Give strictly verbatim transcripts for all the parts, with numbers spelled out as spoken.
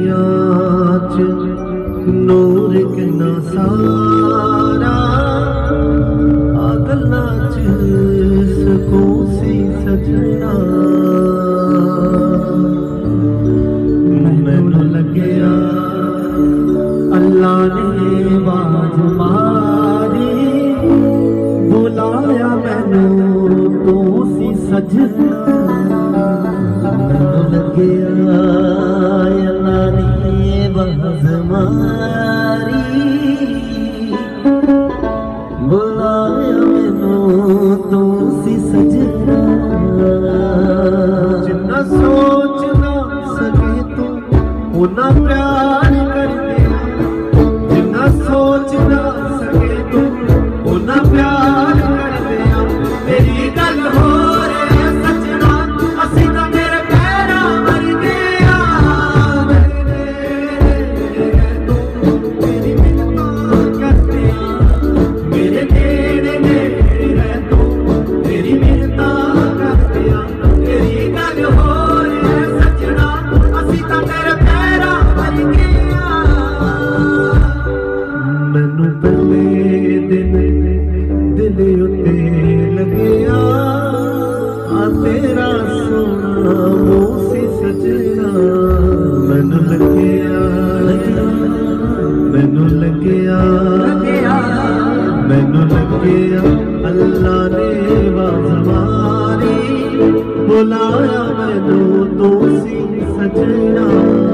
अखियां च नूर किन्ना सारा आ गल्लां च सकून सी सजना मैनू लग्या अल्लाह ने आवाज मारी बुलाया मैनू तू सी सजना मैनू लग्या अल्लाह ने आवाज मारी बुलाया मैनू तू सी सजना जिन्ना सोच ना सके तू उन्ना प्यार कर दिया जिन्ना सोच ना सके तू उन्ना प्यार कर दिया तेरी गल हो रे सजना असी तो मेरे पैरा मर गया तू मेरी मिन्नतां कर दिया मेरे नेड़े नेड़े रह तू तेरी मिन्नतां कर दिया तेरी गल हो रे सजना असी तो मेरे पैरा मर गया मैनू पहले दिन दिल उत्ते लग्या आ तेरा सोना मुँह सी सजना मैनू लग्या मैनू लग्या मैनू लग्या अल्लाह ने आवाज मारी बुलाया मैनू तू सी सजना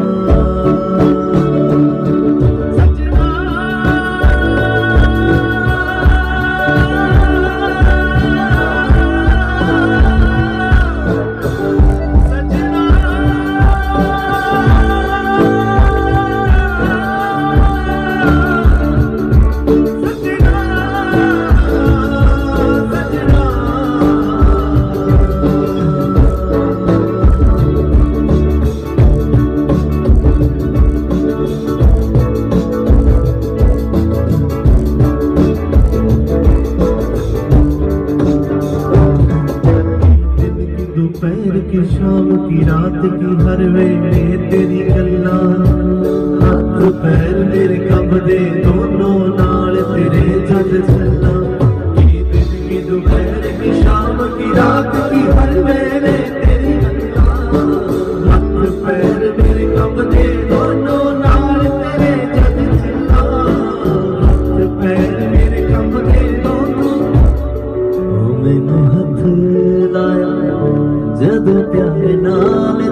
दोपहर की शाम की रात की हर वेले तेरी गल्ला हाथ पैर मेरे कंबदे दोनों नाल तेरे जद चलना की दिन की दोपहर की शाम की रात की हर वेले तेरी गल्ला हाथ पैर मेरे कंबदे दोनों नाल तेरे जद चलना हाथ पैर मेरे कंबदे दोनों ओ मैनू हथ लाया जदों प्यार नाल